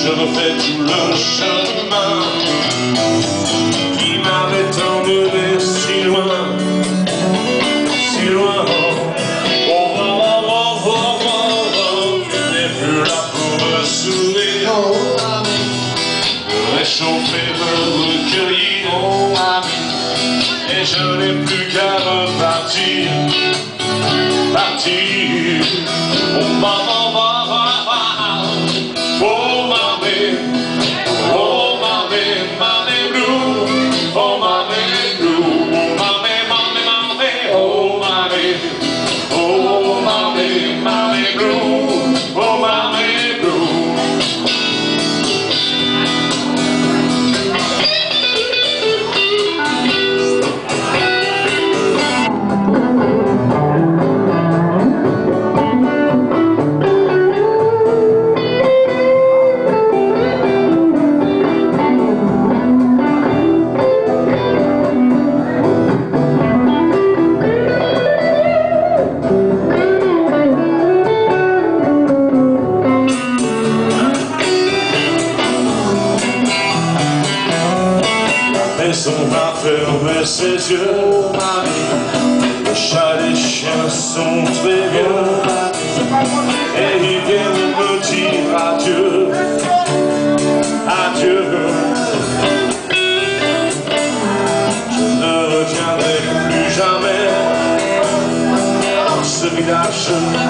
je refais tout le chemin qui m'avait emmené si loin, si loin. Oh, oh, oh, oh, oh, tu n'es plus là pour me sourire, me réchauffer, me recueillir, et je n'ai plus qu'à repartir, partir. Oh, maman. On va fermer ses yeux, le chat et les chiens sont très bien, et ils viennent me dire adieu, adieu. Je ne reviendrai plus jamais dans ce village